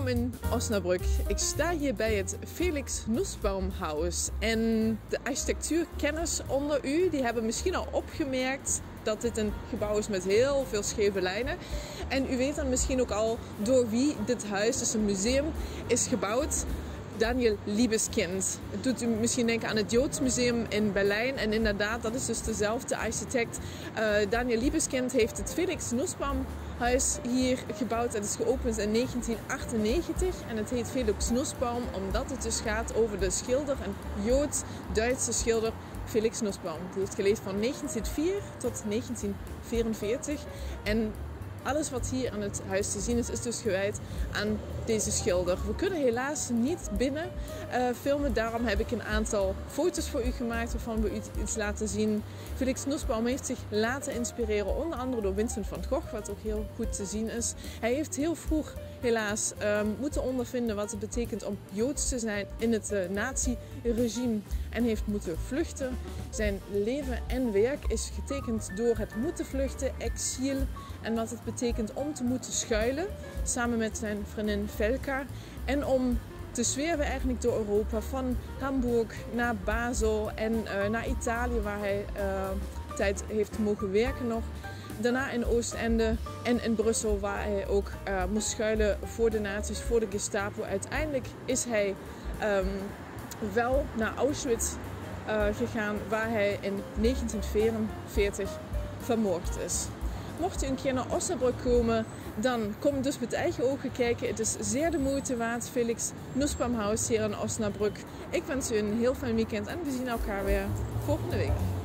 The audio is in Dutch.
Welkom in Osnabrück. Ik sta hier bij het Felix Nussbaumhaus. En de architectuurkenners onder u die hebben misschien al opgemerkt dat dit een gebouw is met heel veel scheve lijnen. En u weet dan misschien ook al door wie dit huis, dus een museum, is gebouwd. Daniel Libeskind. Het doet u misschien denken aan het Joods Museum in Berlijn. En inderdaad, dat is dus dezelfde architect. Daniel Libeskind heeft het Felix Nussbaumhuis hier gebouwd. Het is geopend in 1998 en het heet Felix Nussbaum omdat het dus gaat over de schilder, een Joods-Duitse schilder Felix Nussbaum. Die heeft geleefd van 1904 tot 1944 en alles wat hier aan het huis te zien is dus gewijd aan deze schilder. We kunnen helaas niet binnen filmen, daarom heb ik een aantal foto's voor u gemaakt waarvan we u iets laten zien. Felix Nussbaum heeft zich laten inspireren, onder andere door Vincent van Gogh, wat ook heel goed te zien is. Hij heeft heel vroeg helaas moeten ondervinden wat het betekent om Joods te zijn in het nazi-regime en heeft moeten vluchten. Zijn leven en werk is getekend door het moeten vluchten, exil en wat het betekent om te moeten schuilen samen met zijn vriendin Velka en om te zwerven eigenlijk door Europa van Hamburg naar Basel en naar Italië waar hij tijd heeft mogen werken nog. Daarna in Oostende en in Brussel waar hij ook moest schuilen voor de nazi's, voor de Gestapo. Uiteindelijk is hij wel naar Auschwitz gegaan waar hij in 1944 vermoord is. Mocht u een keer naar Osnabrück komen, dan kom dus met eigen ogen kijken. Het is zeer de moeite waard. Felix Nussbaumhaus hier in Osnabrück. Ik wens u een heel fijn weekend en we zien elkaar weer volgende week.